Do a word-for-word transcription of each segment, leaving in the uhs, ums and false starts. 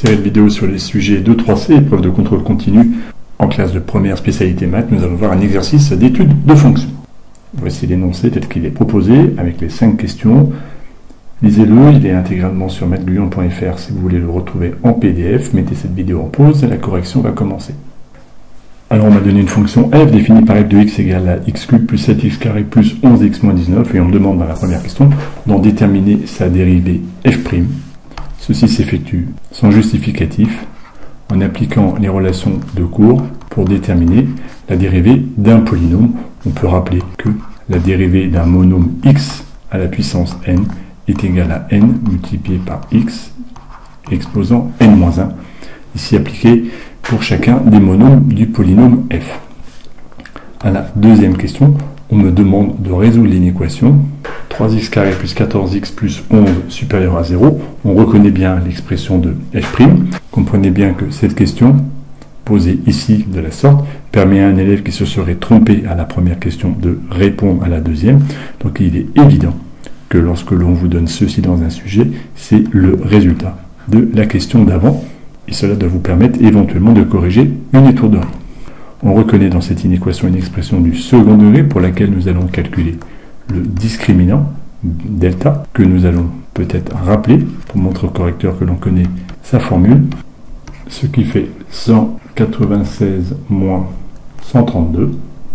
Série de vidéos sur les sujets deux trois C, épreuve de contrôle continu. En classe de première spécialité maths, nous allons voir un exercice d'étude de fonctions. Voici l'énoncé tel qu'il est proposé avec les cinq questions. Lisez-le, il est intégralement sur maths guyon point F R si vous voulez le retrouver en P D F. Mettez cette vidéo en pause et la correction va commencer. Alors on m'a donné une fonction f définie par f de x égale à x cube plus sept x carré plus onze x moins dix-neuf et on me demande dans la première question d'en déterminer sa dérivée f'. Ceci s'effectue sans justificatif en appliquant les relations de cours pour déterminer la dérivée d'un polynôme. On peut rappeler que la dérivée d'un monôme x à la puissance n est égale à n multiplié par x exposant n moins un, ici appliqué pour chacun des monômes du polynôme f. À la deuxième question, on me demande de résoudre l'inéquation trois x carré plus quatorze x plus onze supérieur à zéro. On reconnaît bien l'expression de f'. Comprenez bien que cette question, posée ici de la sorte, permet à un élève qui se serait trompé à la première question de répondre à la deuxième. Donc il est évident que lorsque l'on vous donne ceci dans un sujet, c'est le résultat de la question d'avant. Et cela doit vous permettre éventuellement de corriger une étourderie. On reconnaît dans cette inéquation une expression du second degré pour laquelle nous allons calculer le discriminant, delta, que nous allons peut-être rappeler pour montrer au correcteur que l'on connaît sa formule, ce qui fait cent quatre-vingt-seize moins cent trente-deux,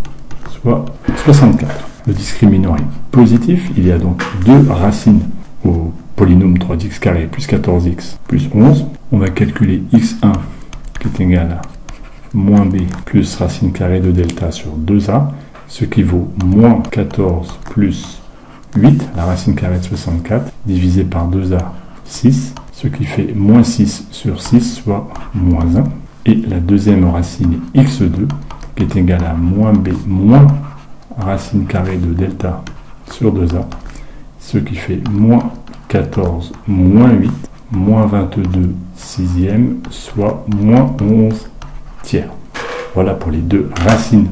soit soixante-quatre. Le discriminant est positif, il y a donc deux racines au polynôme trois x carré plus quatorze x plus onze. On va calculer x un qui est égal à moins b plus racine carrée de delta sur deux a, ce qui vaut moins quatorze plus huit, la racine carrée de soixante-quatre, divisé par deux a, six, ce qui fait moins six sur six, soit moins un. Et la deuxième racine est x deux, qui est égal à moins b moins racine carrée de delta sur deux a, ce qui fait moins quatorze moins huit, moins vingt-deux sixième, soit moins onze tiers. Voilà pour les deux racines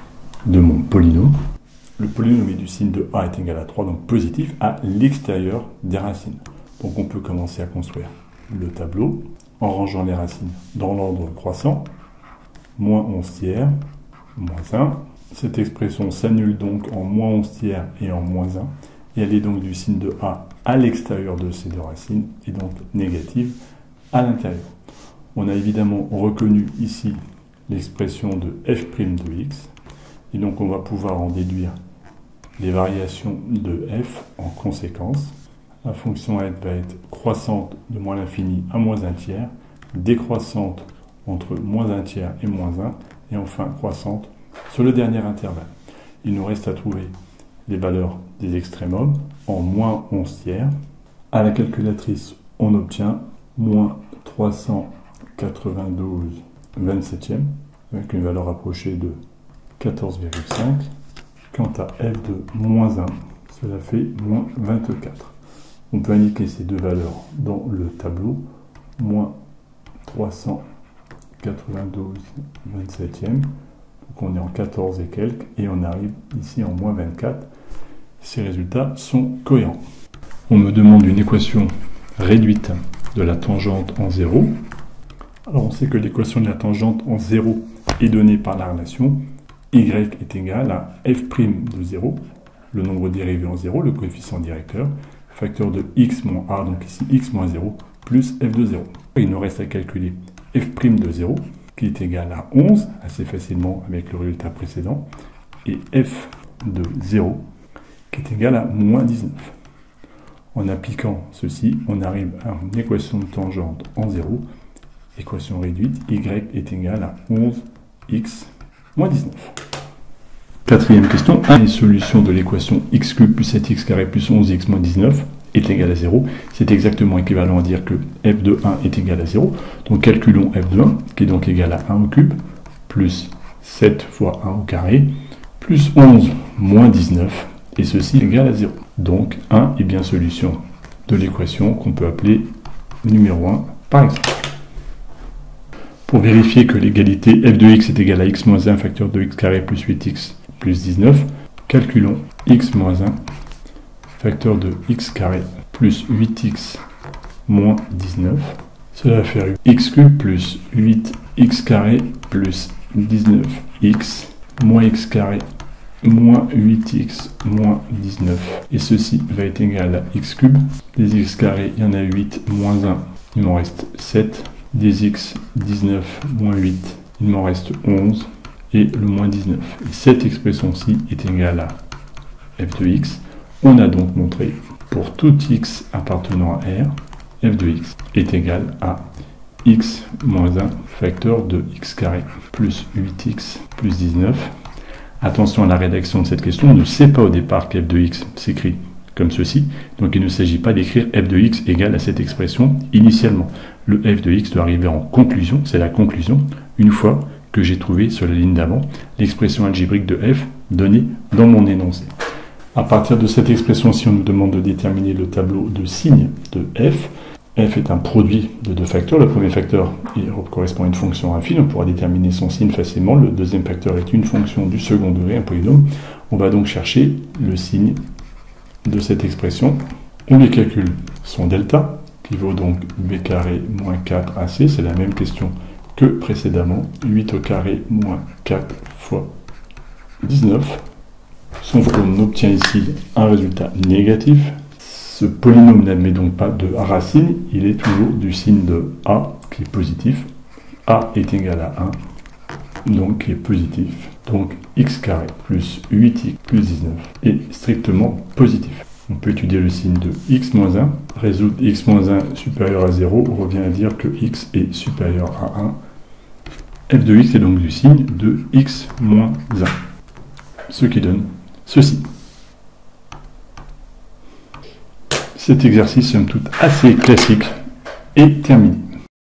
de mon polynôme. Le polynôme du signe de a est égal à trois, donc positif, à l'extérieur des racines. Donc on peut commencer à construire le tableau en rangeant les racines dans l'ordre croissant. Moins onze tiers, moins un. Cette expression s'annule donc en moins onze tiers et en moins un. Et elle est donc du signe de a à l'extérieur de ces deux racines et donc négative à l'intérieur. On a évidemment reconnu ici l'expression de f' de x et donc on va pouvoir en déduire les variations de f en conséquence. La fonction f va être croissante de moins l'infini à moins un tiers, décroissante entre moins un tiers et moins un et enfin croissante sur le dernier intervalle. Il nous reste à trouver les valeurs des extrémums en moins onze tiers. À la calculatrice, on obtient moins trois cent quatre-vingt-douze vingt-septième avec une valeur approchée de quatorze virgule cinq. Quant à f de moins un, cela fait moins vingt-quatre. On peut indiquer ces deux valeurs dans le tableau. Moins trois cent quatre-vingt-douze vingt-septième. Donc on est en quatorze et quelques et on arrive ici en moins vingt-quatre. Ces résultats sont cohérents. On me demande une équation réduite de la tangente en zéro. Alors on sait que l'équation de la tangente en zéro est donnée par la relation y est égal à f' de zéro, le nombre dérivé en zéro, le coefficient directeur, facteur de x moins a, donc ici x moins zéro, plus f de zéro. Il nous reste à calculer f' de zéro, qui est égal à onze, assez facilement avec le résultat précédent, et f de zéro, qui est égal à moins dix-neuf. En appliquant ceci, on arrive à une équation de tangente en zéro, équation réduite, y est égal à onze x moins dix-neuf. Quatrième question, un, les solutions de l'équation x cube plus sept x carré plus onze x moins dix-neuf est égal à zéro. C'est exactement équivalent à dire que f de un est égal à zéro. Donc calculons f de un, qui est donc égal à un au cube, plus sept fois un au carré, plus onze moins dix-neuf, et ceci est égal à zéro. Donc un est bien solution de l'équation qu'on peut appeler numéro un par exemple. Pour vérifier que l'égalité f de x est égale à x moins un facteur de x carré plus huit x plus dix-neuf, calculons x moins un facteur de x carré plus huit x moins dix-neuf, Cela va faire x cube plus huit x carré plus dix-neuf x moins x carré moins huit x moins dix-neuf. Et ceci va être égal à x cube. Des x carré, il y en a huit, moins un, il m'en reste sept. Des x, dix-neuf, moins huit, il m'en reste onze. Et le moins dix-neuf. Et cette expression-ci est égale à f de x. On a donc montré, pour tout x appartenant à R, f de x est égal à x moins un facteur de x carré plus huit x plus dix-neuf. Attention à la rédaction de cette question, on ne sait pas au départ que f de x s'écrit comme ceci, donc il ne s'agit pas d'écrire f de x égale à cette expression initialement. Le f de x doit arriver en conclusion, c'est la conclusion, une fois que j'ai trouvé sur la ligne d'avant l'expression algébrique de f donnée dans mon énoncé. À partir de cette expression, si on nous demande de déterminer le tableau de signes de f, f est un produit de deux facteurs. Le premier facteur il correspond à une fonction affine, on pourra déterminer son signe facilement. Le deuxième facteur est une fonction du second degré, un polynôme. On va donc chercher le signe de cette expression. On lui calcule son delta, qui vaut donc b carré moins quatre a c. C'est la même question que précédemment. huit au carré moins quatre fois dix-neuf. Sauf qu'on obtient ici un résultat négatif. Ce polynôme n'admet donc pas de racine, il est toujours du signe de a qui est positif. A est égal à un, donc qui est positif. Donc x carré plus huit x plus dix-neuf est strictement positif. On peut étudier le signe de x moins un. Résoudre x moins un supérieur à zéro revient à dire que x est supérieur à un. F de x est donc du signe de x moins un. Ce qui donne ceci. Cet exercice, somme toute assez classique, est terminé.